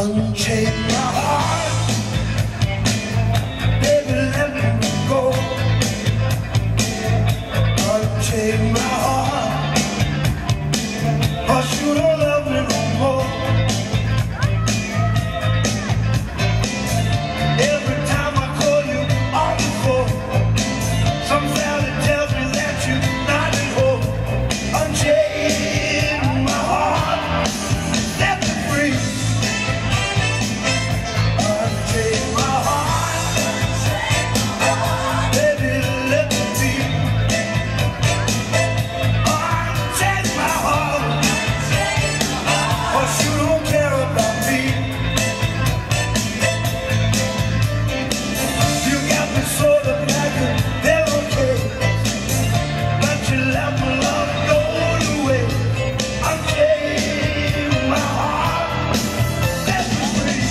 Unchain my heart, baby, let me go. Unchain my heart, or you don't love me no more. Every time I call you on the phone, some valley tells me that you're not at home. Unchain my heart, set me free. Unchain my heart, baby, let me be. Unchain my heart, or you don't care about me. You got me sort of like a pillowcase, but you let my love go away. Unchain my heart, set me free.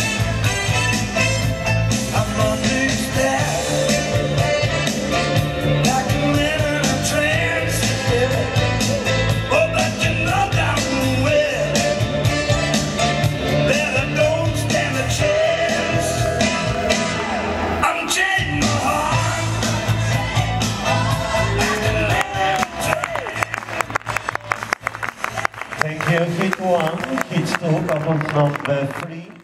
I'm understand, like a man in a trance, yeah. Oh, but you know down well that I don't stand a chance. Unchain my heart, like a man in a trance. Thank you. Hit 1, hit 2, comes number 3.